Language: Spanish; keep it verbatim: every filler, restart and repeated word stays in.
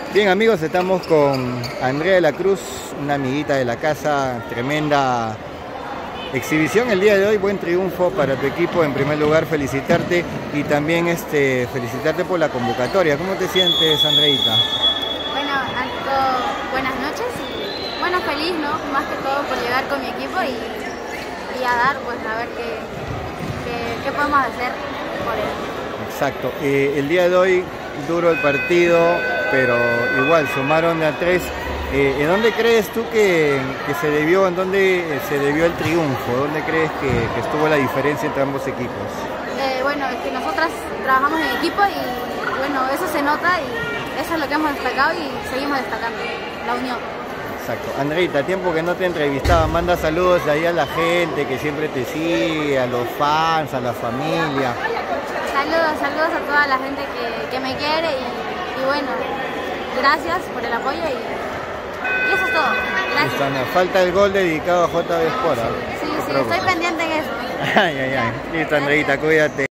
Bien amigos, estamos con Andrea de la Cruz, una amiguita de la casa, tremenda exhibición el día de hoy, buen triunfo para tu equipo. En primer lugar felicitarte y también este, felicitarte por la convocatoria. ¿Cómo te sientes, Andreita? Bueno, ante todo, buenas noches y bueno, feliz, ¿no? Más que todo por llegar con mi equipo y, y a dar, pues a ver qué, qué, qué podemos hacer por él. Exacto, eh, el día de hoy duro el partido, pero igual sumaron a tres. Eh, ¿En dónde crees tú que, que se debió, en dónde se debió el triunfo? ¿Dónde crees que, que estuvo la diferencia entre ambos equipos? Eh, bueno, es que nosotras trabajamos en equipo y bueno, eso se nota y eso es lo que hemos destacado y seguimos destacando, la unión. Exacto. Andreita, tiempo que no te entrevistaba, manda saludos ahí a la gente que siempre te sigue, a los fans, a la familia. Saludos, saludos a toda la gente que, que me quiere y, y bueno, gracias por el apoyo y... Y eso es todo. Gracias. Ana, falta el gol dedicado a J B Sport. Sí, sí, estoy pendiente en eso. Ay, ay, ay. Listo, Andreita, cuídate.